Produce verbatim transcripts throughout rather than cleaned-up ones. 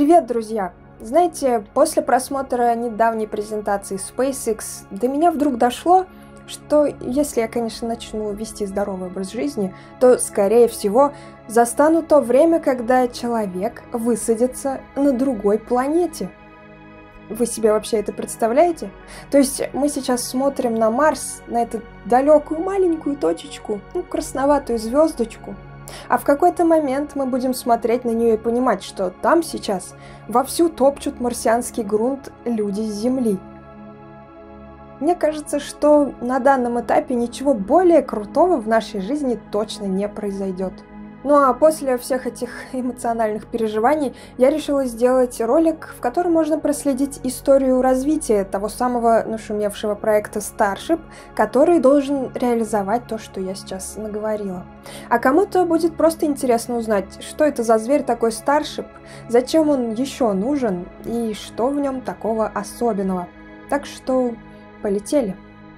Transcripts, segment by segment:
Привет, друзья! Знаете, после просмотра недавней презентации SpaceX до меня вдруг дошло, что если я, конечно, начну вести здоровый образ жизни, то, скорее всего, застану то время, когда человек высадится на другой планете. Вы себе вообще это представляете? То есть мы сейчас смотрим на Марс, на эту далекую маленькую точечку, ну, красноватую звездочку, а в какой-то момент мы будем смотреть на нее и понимать, что там сейчас вовсю топчут марсианский грунт люди с Земли. Мне кажется, что на данном этапе ничего более крутого в нашей жизни точно не произойдет. Ну а после всех этих эмоциональных переживаний я решила сделать ролик, в котором можно проследить историю развития того самого нашумевшего проекта Starship, который должен реализовать то, что я сейчас наговорила. А кому-то будет просто интересно узнать, что это за зверь такой Starship, зачем он еще нужен и что в нем такого особенного. Так что полетели!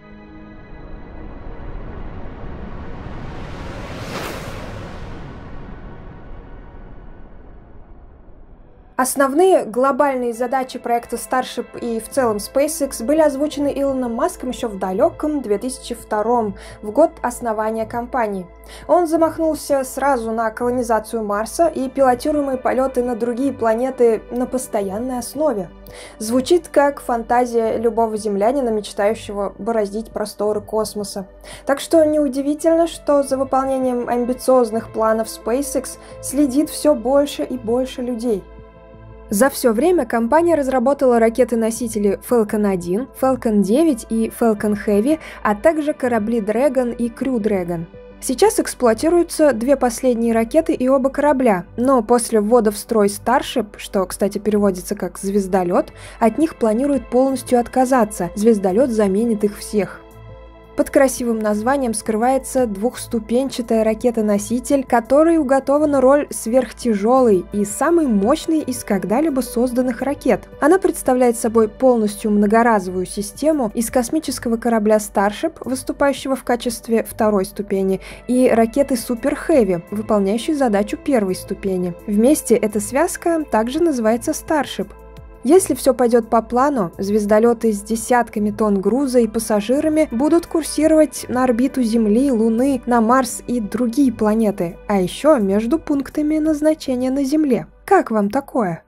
Основные глобальные задачи проекта Starship и в целом SpaceX были озвучены Илоном Маском еще в далеком две тысячи втором, в год основания компании. Он замахнулся сразу на колонизацию Марса и пилотируемые полеты на другие планеты на постоянной основе. Звучит как фантазия любого землянина, мечтающего бороздить просторы космоса. Так что неудивительно, что за выполнением амбициозных планов SpaceX следит все больше и больше людей. За все время компания разработала ракеты-носители Falcon один, Falcon девять и Falcon Heavy, а также корабли Dragon и Crew Dragon. Сейчас эксплуатируются две последние ракеты и оба корабля, но после ввода в строй Starship, что, кстати, переводится как «звездолет», от них планируют полностью отказаться, звездолет заменит их всех. Под красивым названием скрывается двухступенчатая ракета-носитель, которой уготована роль сверхтяжелой и самой мощной из когда-либо созданных ракет. Она представляет собой полностью многоразовую систему из космического корабля Starship, выступающего в качестве второй ступени, и ракеты Super Heavy, выполняющей задачу первой ступени. Вместе эта связка также называется Starship. Если все пойдет по плану, звездолеты с десятками тонн груза и пассажирами будут курсировать на орбиту Земли, Луны, на Марс и другие планеты, а еще между пунктами назначения на Земле. Как вам такое?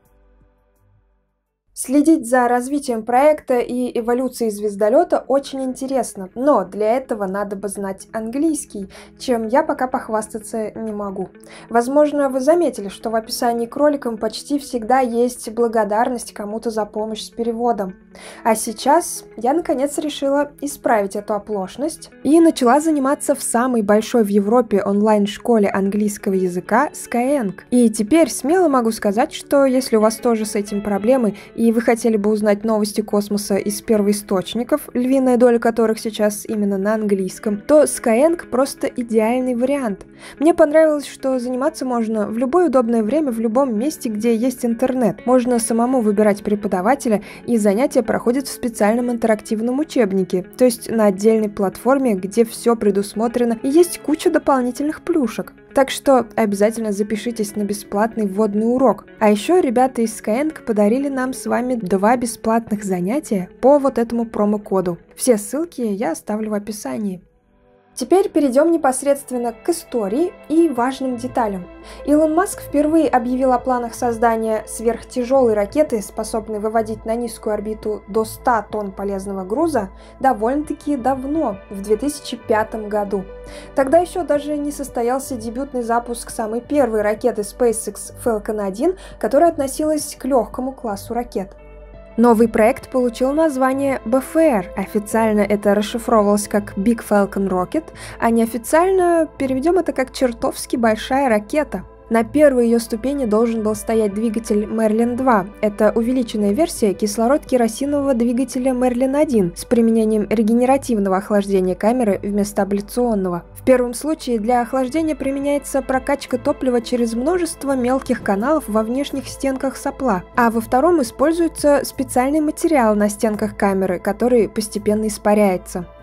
Следить за развитием проекта и эволюцией звездолета очень интересно, но для этого надо бы знать английский, чем я пока похвастаться не могу. Возможно, вы заметили, что в описании к роликам почти всегда есть благодарность кому-то за помощь с переводом. А сейчас я наконец решила исправить эту оплошность и начала заниматься в самой большой в Европе онлайн-школе английского языка Skyeng. И теперь смело могу сказать, что если у вас тоже с этим проблемы и вы хотели бы узнать новости космоса из первоисточников, львиная доля которых сейчас именно на английском, то Skyeng просто идеальный вариант. Мне понравилось, что заниматься можно в любое удобное время, в любом месте, где есть интернет. Можно самому выбирать преподавателя, и занятия проходят в специальном интерактивном учебнике, то есть на отдельной платформе, где все предусмотрено и есть куча дополнительных плюшек. Так что обязательно запишитесь на бесплатный вводный урок. А еще ребята из Skyeng подарили нам с вами два бесплатных занятия по вот этому промокоду. Все ссылки я оставлю в описании. Теперь перейдем непосредственно к истории и важным деталям. Илон Маск впервые объявил о планах создания сверхтяжелой ракеты, способной выводить на низкую орбиту до ста тонн полезного груза, довольно-таки давно, в две тысячи пятом году. Тогда еще даже не состоялся дебютный запуск самой первой ракеты SpaceX Falcon один, которая относилась к легкому классу ракет. Новый проект получил название би эф эр, официально это расшифровывалось как Big Falcon Rocket, а неофициально переведем это как чертовски большая ракета. На первой ее ступени должен был стоять двигатель Merlin два. Это увеличенная версия кислород-керосинового двигателя Merlin один с применением регенеративного охлаждения камеры вместо абляционного. В первом случае для охлаждения применяется прокачка топлива через множество мелких каналов во внешних стенках сопла, а во втором используется специальный материал на стенках камеры, который постепенно испаряется.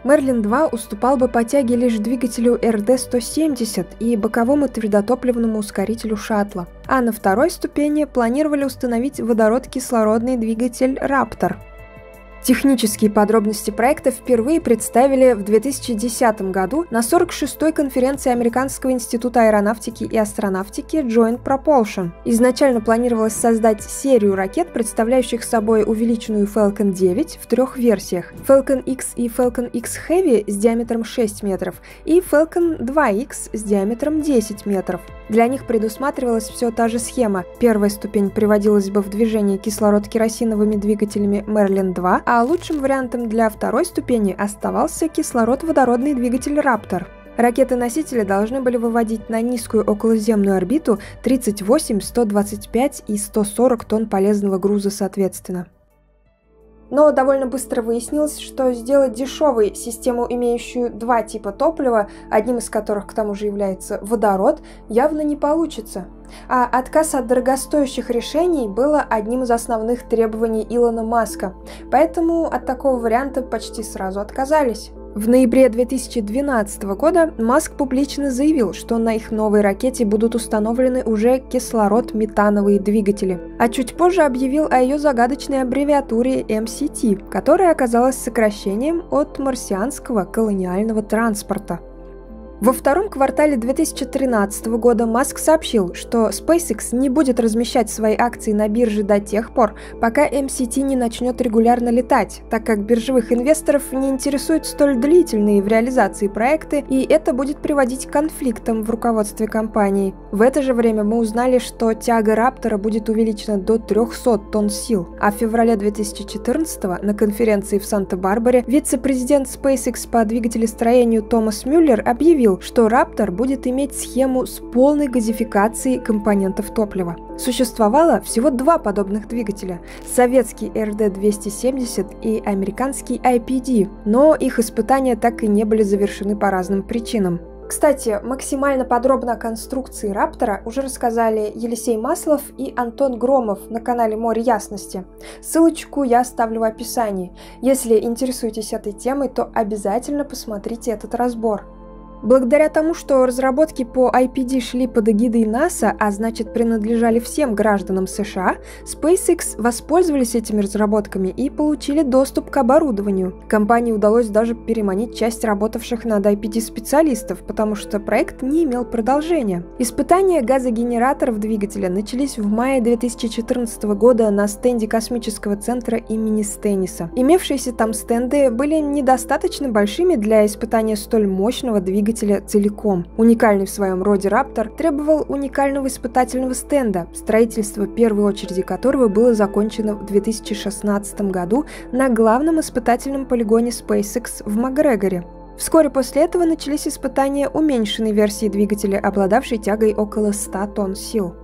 Мерлин два уступал бы по тяге лишь двигателю эр дэ сто семьдесят и боковому твердотопливному ускорителю шаттла, а на второй ступени планировали установить водород-кислородный двигатель «Раптор». Технические подробности проекта впервые представили в две тысячи десятом году на сорок шестой конференции Американского института аэронавтики и астронавтики Joint Propulsion. Изначально планировалось создать серию ракет, представляющих собой увеличенную Falcon девять в трех версиях – Falcon X и Falcon X Heavy с диаметром шесть метров и Falcon два икс с диаметром десять метров. Для них предусматривалась все та же схема. Первая ступень приводилась бы в движение кислород-керосиновыми двигателями Мерлин два, а лучшим вариантом для второй ступени оставался кислород-водородный двигатель «Раптор». Ракеты-носители должны были выводить на низкую околоземную орбиту тридцать восемь, сто двадцать пять и сто сорок тонн полезного груза соответственно. Но довольно быстро выяснилось, что сделать дешевой систему, имеющую два типа топлива, одним из которых к тому же является водород, явно не получится. А отказ от дорогостоящих решений было одним из основных требований Илона Маска, поэтому от такого варианта почти сразу отказались. В ноябре две тысячи двенадцатого года Маск публично заявил, что на их новой ракете будут установлены уже кислород-метановые двигатели, а чуть позже объявил о ее загадочной аббревиатуре эм си ти, которая оказалась сокращением от марсианского колониального транспорта. Во втором квартале две тысячи тринадцатого года Маск сообщил, что SpaceX не будет размещать свои акции на бирже до тех пор, пока эм си ти не начнет регулярно летать, так как биржевых инвесторов не интересуют столь длительные в реализации проекты, и это будет приводить к конфликтам в руководстве компании. В это же время мы узнали, что тяга Раптора будет увеличена до трехсот тонн сил, а в феврале две тысячи четырнадцатого на конференции в Санта-Барбаре вице-президент SpaceX по двигателестроению Томас Мюллер объявил, что Раптор будет иметь схему с полной газификацией компонентов топлива. Существовало всего два подобных двигателя – советский эр дэ двести семьдесят и американский ай пи ди, но их испытания так и не были завершены по разным причинам. Кстати, максимально подробно о конструкции Раптора уже рассказали Елисей Маслов и Антон Громов на канале «Море ясности». Ссылочку я оставлю в описании. Если интересуетесь этой темой, то обязательно посмотрите этот разбор. Благодаря тому, что разработки по ай пи ди шли под эгидой НАСА, а значит принадлежали всем гражданам США, SpaceX воспользовались этими разработками и получили доступ к оборудованию. Компании удалось даже переманить часть работавших над ай пи ди специалистов, потому что проект не имел продолжения. Испытания газогенераторов двигателя начались в мае две тысячи четырнадцатого года на стенде космического центра имени Стенниса. Имевшиеся там стенды были недостаточно большими для испытания столь мощного двигателя целиком. Уникальный в своем роде Раптор требовал уникального испытательного стенда, строительство первой очереди которого было закончено в две тысячи шестнадцатом году на главном испытательном полигоне SpaceX в Макгрегоре. Вскоре после этого начались испытания уменьшенной версии двигателя, обладавшей тягой около ста тонн сил.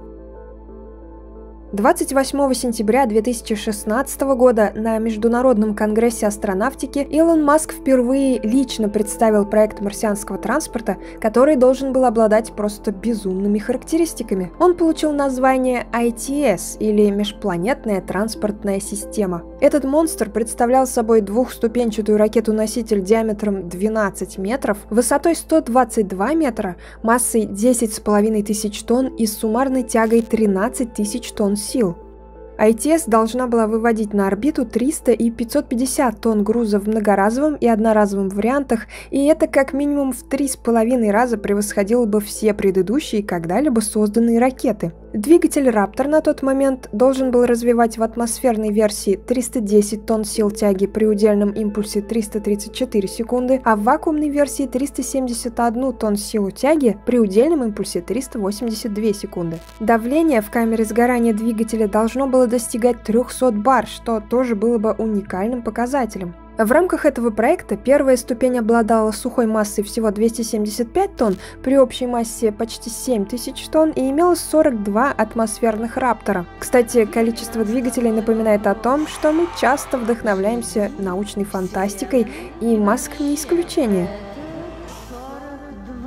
двадцать восьмого сентября две тысячи шестнадцатого года на Международном конгрессе астронавтики Илон Маск впервые лично представил проект марсианского транспорта, который должен был обладать просто безумными характеристиками. Он получил название ай ти эс, или Межпланетная транспортная система. Этот монстр представлял собой двухступенчатую ракету-носитель диаметром двенадцать метров, высотой сто двадцать два метра, массой десять с половиной тысяч тонн и суммарной тягой тринадцать тысяч тонн сил. ай ти эс должна была выводить на орбиту триста и пятьсот пятьдесят тонн груза в многоразовом и одноразовом вариантах, и это как минимум в три с половиной раза превосходило бы все предыдущие когда-либо созданные ракеты. Двигатель Раптор на тот момент должен был развивать в атмосферной версии триста десять тонн сил тяги при удельном импульсе триста тридцать четыре секунды, а в вакуумной версии триста семьдесят одну тонн силу тяги при удельном импульсе триста восемьдесят две секунды. Давление в камере сгорания двигателя должно было достигать трехсот бар, что тоже было бы уникальным показателем. В рамках этого проекта первая ступень обладала сухой массой всего двести семьдесят пять тонн при общей массе почти семь тысяч тонн и имела сорок два атмосферных Раптора. Кстати, количество двигателей напоминает о том, что мы часто вдохновляемся научной фантастикой, и Маск не исключение.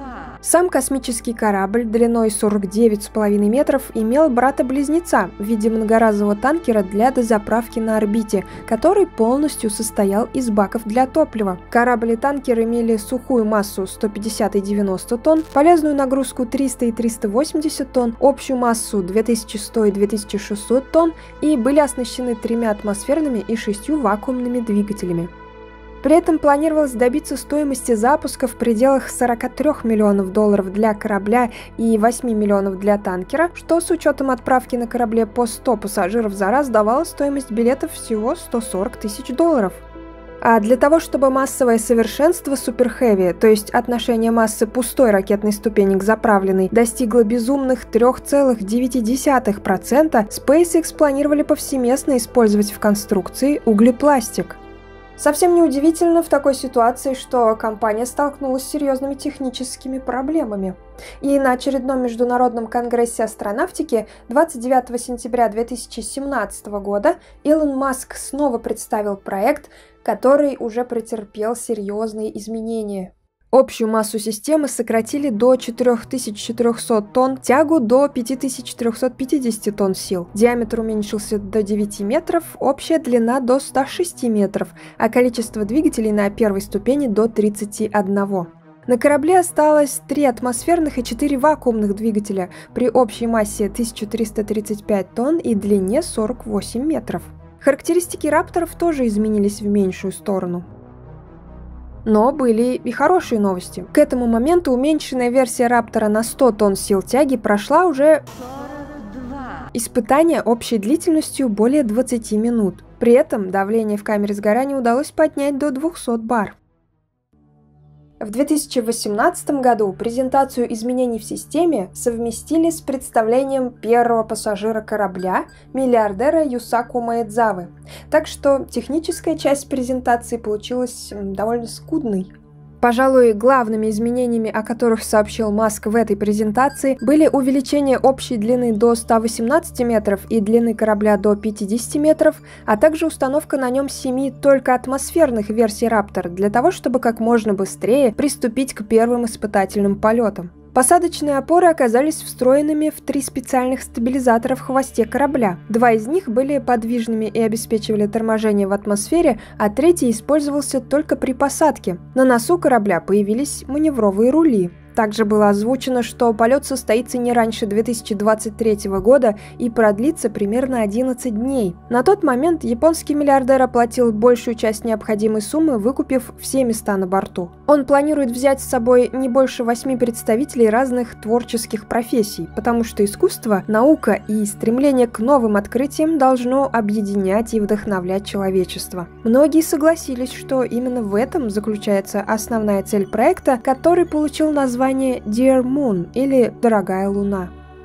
Сам космический корабль длиной сорок девять с половиной метров имел брата-близнеца в виде многоразового танкера для дозаправки на орбите, который полностью состоял из баков для топлива. Корабль и танкер имели сухую массу сто пятьдесят и девяносто тонн, полезную нагрузку триста и триста восемьдесят тонн, общую массу две тысячи сто и две тысячи шестьсот тонн и были оснащены тремя атмосферными и шестью вакуумными двигателями. При этом планировалось добиться стоимости запуска в пределах сорока трёх миллионов долларов для корабля и восьми миллионов для танкера, что с учетом отправки на корабле по сто пассажиров за раз давало стоимость билетов всего сто сорок тысяч долларов. А для того, чтобы массовое совершенство Super Heavy, то есть отношение массы пустой ракетной ступени к заправленной, достигло безумных три целых девять десятых процента, SpaceX планировали повсеместно использовать в конструкции углепластик. Совсем неудивительно в такой ситуации, что компания столкнулась с серьезными техническими проблемами. И на очередном международном конгрессе астронавтики двадцать девятого сентября две тысячи семнадцатого года Илон Маск снова представил проект, который уже претерпел серьезные изменения. Общую массу системы сократили до четырёх тысяч четырёхсот тонн, тягу до пяти тысяч трёхсот пятидесяти тонн сил. Диаметр уменьшился до девяти метров, общая длина до ста шести метров, а количество двигателей на первой ступени до тридцати одного. На корабле осталось три атмосферных и четыре вакуумных двигателя при общей массе тысяча триста тридцать пять тонн и длине сорок восемь метров. Характеристики рапторов тоже изменились в меньшую сторону. Но были и хорошие новости. К этому моменту уменьшенная версия Раптора на сто тонн сил тяги прошла уже испытание общей длительностью более двадцати минут. При этом давление в камере сгорания удалось поднять до двухсот бар. В две тысячи восемнадцатом году презентацию изменений в системе совместили с представлением первого пассажира корабля, миллиардера Юсаку Маэдзавы. Так что техническая часть презентации получилась довольно скудной. Пожалуй, главными изменениями, о которых сообщил Маск в этой презентации, были увеличение общей длины до ста восемнадцати метров и длины корабля до пятидесяти метров, а также установка на нем семи только атмосферных версий Раптор для того, чтобы как можно быстрее приступить к первым испытательным полетам. Посадочные опоры оказались встроенными в три специальных стабилизатора в хвосте корабля. Два из них были подвижными и обеспечивали торможение в атмосфере, а третий использовался только при посадке. На носу корабля появились маневровые рули. Также было озвучено, что полет состоится не раньше две тысячи двадцать третьего года и продлится примерно одиннадцать дней. На тот момент японский миллиардер оплатил большую часть необходимой суммы, выкупив все места на борту. Он планирует взять с собой не больше восьми представителей разных творческих профессий, потому что искусство, наука и стремление к новым открытиям должно объединять и вдохновлять человечество. Многие согласились, что именно в этом заключается основная цель проекта, который получил название Dear Moon или «Дорогая Луна».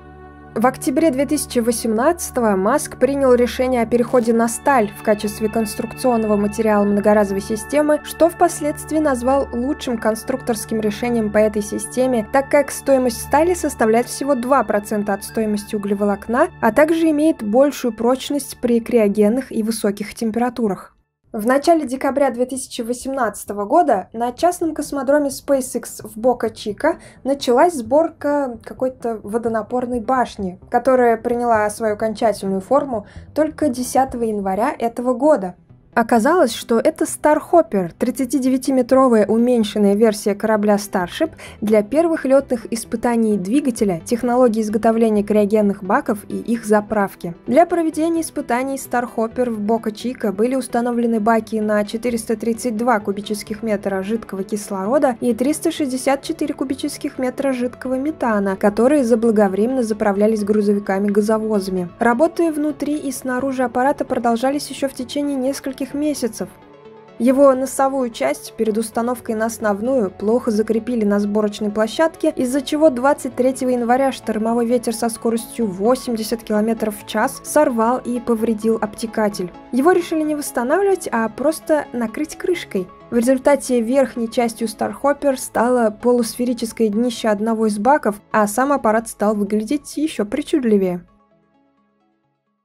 В октябре две тысячи восемнадцатого Маск принял решение о переходе на сталь в качестве конструкционного материала многоразовой системы, что впоследствии назвал лучшим конструкторским решением по этой системе, так как стоимость стали составляет всего два процента от стоимости углеволокна, а также имеет большую прочность при криогенных и высоких температурах. В начале декабря две тысячи восемнадцатого года на частном космодроме SpaceX в Бока-Чика началась сборка какой-то водонапорной башни, которая приняла свою окончательную форму только десятого января этого года. Оказалось, что это Starhopper, тридцатидевятиметровая уменьшенная версия корабля Starship для первых летных испытаний двигателя, технологии изготовления криогенных баков и их заправки. Для проведения испытаний Starhopper в Бока-Чика были установлены баки на четыреста тридцать два кубических метра жидкого кислорода и триста шестьдесят четыре кубических метра жидкого метана, которые заблаговременно заправлялись грузовиками-газовозами. Работы внутри и снаружи аппарата продолжались еще в течение нескольких месяцев. Его носовую часть перед установкой на основную плохо закрепили на сборочной площадке, из-за чего двадцать третьего января штормовой ветер со скоростью восемьдесят километров в час сорвал и повредил обтекатель. Его решили не восстанавливать, а просто накрыть крышкой. В результате верхней частью Starhopper стало полусферическое днище одного из баков, а сам аппарат стал выглядеть еще причудливее. Вскоре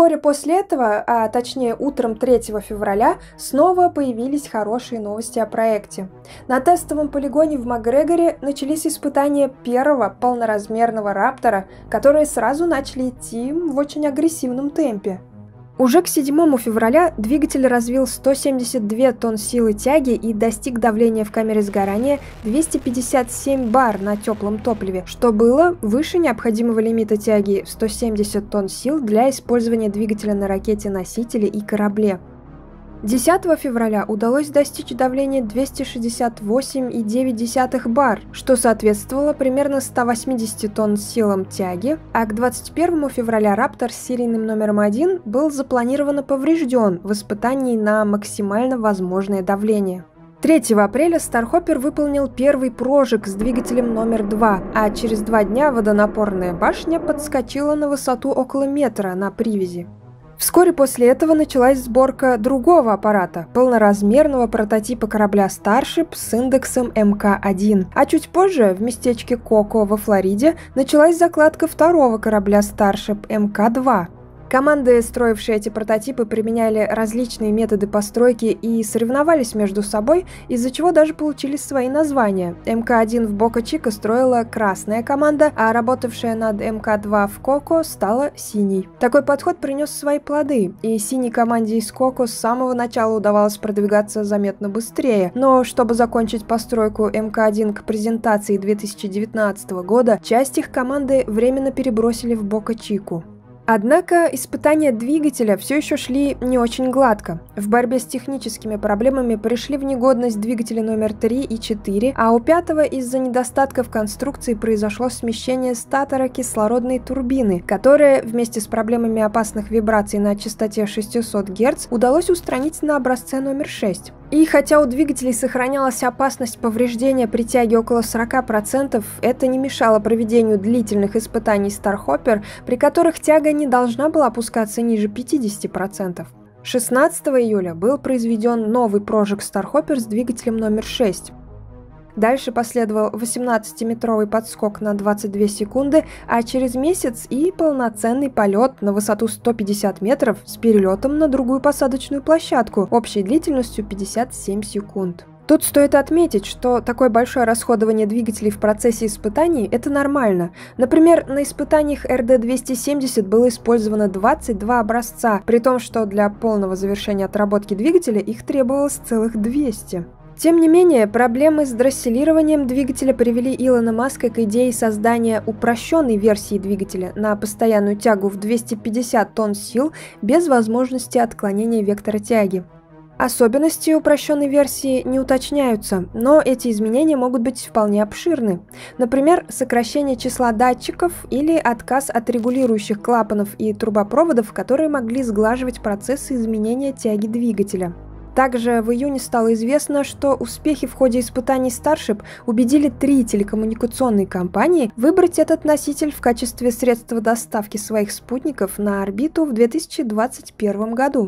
Вскоре после этого, а точнее утром третьего февраля, снова появились хорошие новости о проекте. На тестовом полигоне в Макгрегоре начались испытания первого полноразмерного раптора, которые сразу начали идти в очень агрессивном темпе. Уже к седьмому февраля двигатель развил сто семьдесят две тонн силы тяги и достиг давления в камере сгорания двести пятьдесят семь бар на теплом топливе, что было выше необходимого лимита тяги в сто семьдесят тонн сил для использования двигателя на ракете-носителе и корабле. десятого февраля удалось достичь давления двести шестьдесят восемь целых девять десятых бар, что соответствовало примерно ста восьмидесяти тонн силам тяги, а к двадцать первому февраля Раптор с серийным номером один был запланированно поврежден в испытании на максимально возможное давление. третьего апреля Стархоппер выполнил первый прожиг с двигателем номер два, а через два дня водонапорная башня подскочила на высоту около метра на привязи. Вскоре после этого началась сборка другого аппарата, полноразмерного прототипа корабля Starship с индексом эм ка один. А чуть позже, в местечке Коко во Флориде, началась закладка второго корабля Starship эм ка два. Команды, строившие эти прототипы, применяли различные методы постройки и соревновались между собой, из-за чего даже получили свои названия. эм ка один в Бока-Чика строила красная команда, а работавшая над эм ка два в Коко стала синей. Такой подход принес свои плоды, и синей команде из Коко с самого начала удавалось продвигаться заметно быстрее. Но чтобы закончить постройку эм ка один к презентации две тысячи девятнадцатого года, часть их команды временно перебросили в Бока-Чику. Однако испытания двигателя все еще шли не очень гладко. В борьбе с техническими проблемами пришли в негодность двигатели номер три и четыре, а у пятого из-за недостатков конструкции произошло смещение статора кислородной турбины, которое вместе с проблемами опасных вибраций на частоте шестьсот герц удалось устранить на образце номер шесть. И хотя у двигателей сохранялась опасность повреждения при тяге около сорока процентов, это не мешало проведению длительных испытаний Starhopper, при которых тяга не должна была опускаться ниже пятидесяти процентов. шестнадцатого июля был произведен новый прожиг Starhopper с двигателем номер шесть. Дальше последовал восемнадцатиметровый подскок на двадцать две секунды, а через месяц и полноценный полет на высоту сто пятьдесят метров с перелетом на другую посадочную площадку общей длительностью пятьдесят семь секунд. Тут стоит отметить, что такое большое расходование двигателей в процессе испытаний – это нормально. Например, на испытаниях эр дэ двести семьдесят было использовано двадцать два образца, при том, что для полного завершения отработки двигателя их требовалось целых двести. Тем не менее, проблемы с дросселированием двигателя привели Илона Маска к идее создания упрощенной версии двигателя на постоянную тягу в двести пятьдесят тонн сил без возможности отклонения вектора тяги. Особенности упрощенной версии не уточняются, но эти изменения могут быть вполне обширны. Например, сокращение числа датчиков или отказ от регулирующих клапанов и трубопроводов, которые могли сглаживать процессы изменения тяги двигателя. Также в июне стало известно, что успехи в ходе испытаний Starship убедили три телекоммуникационные компании выбрать этот носитель в качестве средства доставки своих спутников на орбиту в две тысячи двадцать первом году.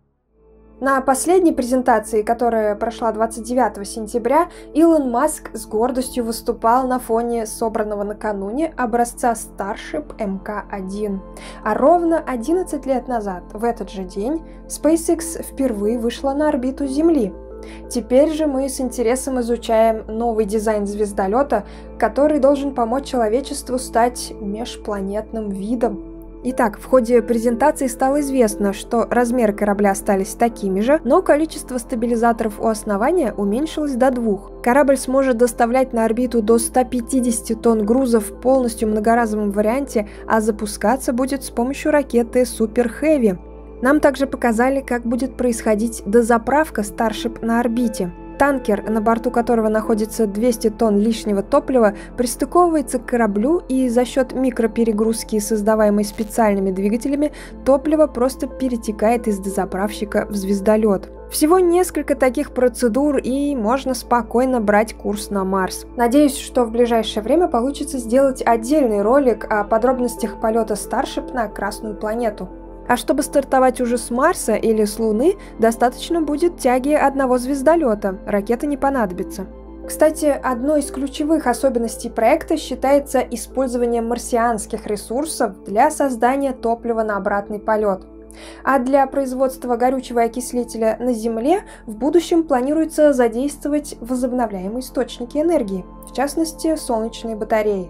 На последней презентации, которая прошла двадцать девятого сентября, Илон Маск с гордостью выступал на фоне собранного накануне образца Starship эм ка один. А ровно одиннадцать лет назад, в этот же день, SpaceX впервые вышла на орбиту Земли. Теперь же мы с интересом изучаем новый дизайн звездолета, который должен помочь человечеству стать межпланетным видом. Итак, в ходе презентации стало известно, что размеры корабля остались такими же, но количество стабилизаторов у основания уменьшилось до двух. Корабль сможет доставлять на орбиту до ста пятидесяти тонн груза в полностью многоразовом варианте, а запускаться будет с помощью ракеты Super Heavy. Нам также показали, как будет происходить дозаправка Starship на орбите. Танкер, на борту которого находится двести тонн лишнего топлива, пристыковывается к кораблю, и за счет микроперегрузки, создаваемой специальными двигателями, топливо просто перетекает из дозаправщика в звездолет. Всего несколько таких процедур, и можно спокойно брать курс на Марс. Надеюсь, что в ближайшее время получится сделать отдельный ролик о подробностях полета Starship на Красную планету. А чтобы стартовать уже с Марса или с Луны, достаточно будет тяги одного звездолета, ракета не понадобится. Кстати, одной из ключевых особенностей проекта считается использование марсианских ресурсов для создания топлива на обратный полет. А для производства горючего окислителя на Земле в будущем планируется задействовать возобновляемые источники энергии, в частности, солнечные батареи.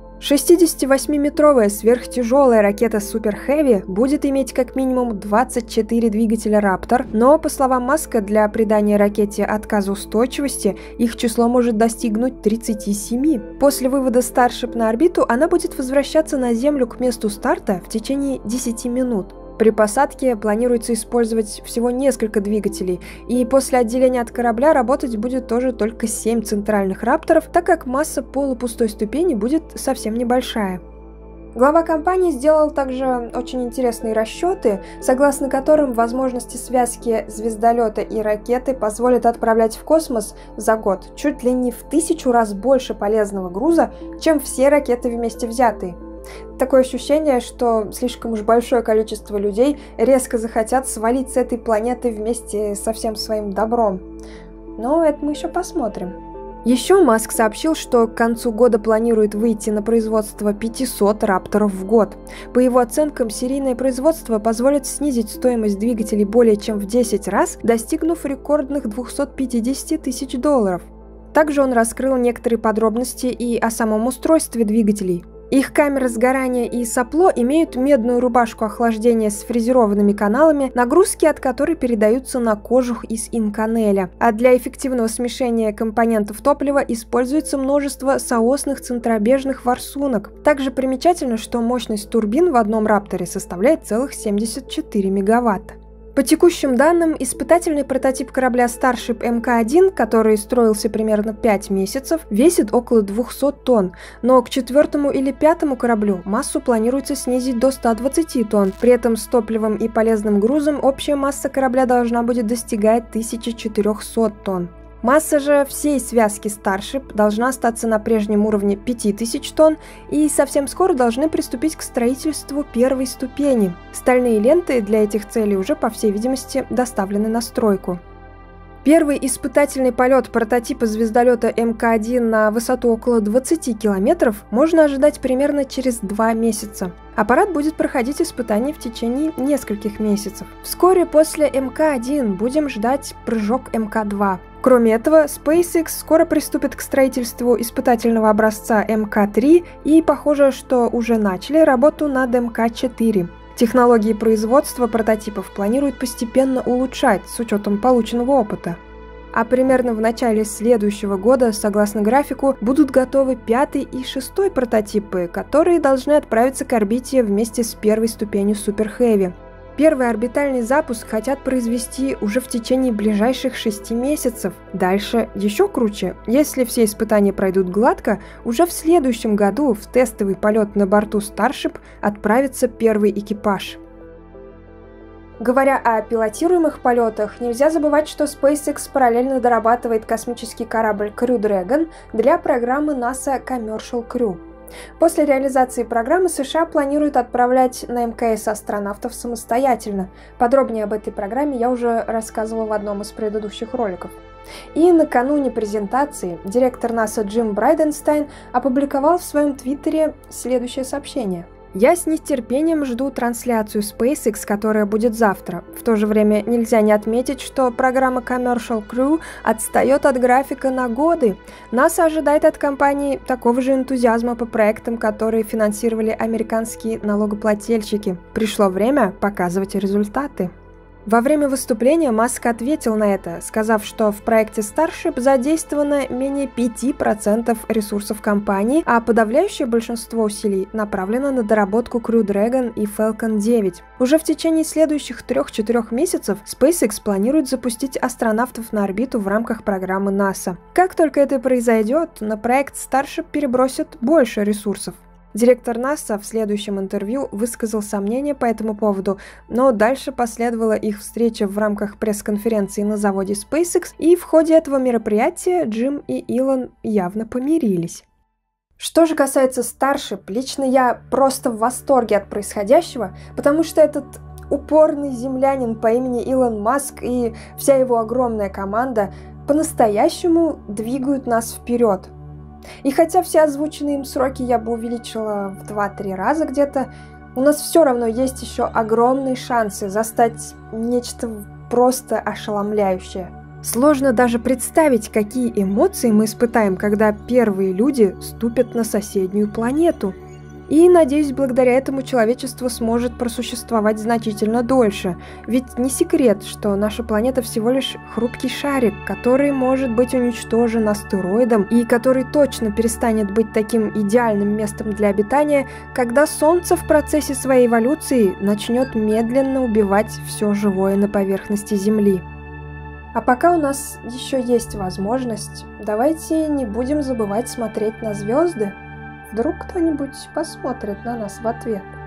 шестидесятивосьмиметровая сверхтяжелая ракета Super Heavy будет иметь как минимум двадцать четыре двигателя Raptor, но, по словам Маска, для придания ракете отказоустойчивости их число может достигнуть тридцати семи. После вывода Starship на орбиту она будет возвращаться на Землю к месту старта в течение десяти минут. При посадке планируется использовать всего несколько двигателей, и после отделения от корабля работать будет тоже только семь центральных рапторов, так как масса полупустой ступени будет совсем небольшая. Глава компании сделал также очень интересные расчеты, согласно которым возможности связки звездолета и ракеты позволят отправлять в космос за год чуть ли не в тысячу раз больше полезного груза, чем все ракеты вместе взятые. Такое ощущение, что слишком уж большое количество людей резко захотят свалить с этой планеты вместе со всем своим добром. Но это мы еще посмотрим. Еще Маск сообщил, что к концу года планирует выйти на производство пятисот рапторов в год. По его оценкам, серийное производство позволит снизить стоимость двигателей более чем в десять раз, достигнув рекордных двухсот пятидесяти тысяч долларов. Также он раскрыл некоторые подробности и о самом устройстве двигателей. Их камеры сгорания и сопло имеют медную рубашку охлаждения с фрезерованными каналами, нагрузки от которой передаются на кожух из инканеля. А для эффективного смешения компонентов топлива используется множество соосных центробежных форсунок. Также примечательно, что мощность турбин в одном рапторе составляет целых семьдесят четыре мегаватта. По текущим данным, испытательный прототип корабля Starship эм ка один, который строился примерно пять месяцев, весит около двухсот тонн, но к четвертому или пятому кораблю массу планируется снизить до ста двадцати тонн. При этом с топливом и полезным грузом общая масса корабля должна будет достигать тысячи четырёхсот тонн. Масса же всей связки Starship должна остаться на прежнем уровне пяти тысяч тонн, и совсем скоро должны приступить к строительству первой ступени. Стальные ленты для этих целей уже, по всей видимости, доставлены на стройку. Первый испытательный полет прототипа звездолета эм ка один на высоту около двадцати километров можно ожидать примерно через два месяца. Аппарат будет проходить испытания в течение нескольких месяцев. Вскоре после эм ка один будем ждать прыжок эм ка два. Кроме этого, SpaceX скоро приступит к строительству испытательного образца эм ка три и, похоже, что уже начали работу над эм ка четыре. Технологии производства прототипов планируют постепенно улучшать с учетом полученного опыта. А примерно в начале следующего года, согласно графику, будут готовы пятый и шестой прототипы, которые должны отправиться к орбите вместе с первой ступенью Super Heavy. Первый орбитальный запуск хотят произвести уже в течение ближайших шести месяцев. Дальше еще круче. Если все испытания пройдут гладко, уже в следующем году в тестовый полет на борту Starship отправится первый экипаж. Говоря о пилотируемых полетах, нельзя забывать, что SpaceX параллельно дорабатывает космический корабль Crew Dragon для программы NASA Commercial Crew. После реализации программы США планируют отправлять на эм ка эс астронавтов самостоятельно. Подробнее об этой программе я уже рассказывала в одном из предыдущих роликов. И накануне презентации директор НАСА Джим Брайденстайн опубликовал в своем твиттере следующее сообщение. «Я с нетерпением жду трансляцию SpaceX, которая будет завтра. В то же время нельзя не отметить, что программа Commercial Crew отстает от графика на годы. НАСА ожидает от компании такого же энтузиазма по проектам, которые финансировали американские налогоплательщики. Пришло время показывать результаты». Во время выступления Маск ответил на это, сказав, что в проекте Starship задействовано менее пяти процентов ресурсов компании, а подавляющее большинство усилий направлено на доработку Crew Dragon и Falcon девять. Уже в течение следующих трех-четырех месяцев SpaceX планирует запустить астронавтов на орбиту в рамках программы НАСА. Как только это произойдет, на проект Starship перебросят больше ресурсов. Директор НАСА в следующем интервью высказал сомнения по этому поводу, но дальше последовала их встреча в рамках пресс-конференции на заводе SpaceX, и в ходе этого мероприятия Джим и Илон явно помирились. Что же касается Starship, лично я просто в восторге от происходящего, потому что этот упорный землянин по имени Илон Маск и вся его огромная команда по-настоящему двигают нас вперед. И хотя все озвученные им сроки я бы увеличила в два-три раза где-то, у нас все равно есть еще огромные шансы застать нечто просто ошеломляющее. Сложно даже представить, какие эмоции мы испытаем, когда первые люди ступят на соседнюю планету. И, надеюсь, благодаря этому человечество сможет просуществовать значительно дольше. Ведь не секрет, что наша планета всего лишь хрупкий шарик, который может быть уничтожен астероидом и который точно перестанет быть таким идеальным местом для обитания, когда Солнце в процессе своей эволюции начнет медленно убивать все живое на поверхности Земли. А пока у нас еще есть возможность, давайте не будем забывать смотреть на звезды. Вдруг кто-нибудь посмотрит на нас в ответ.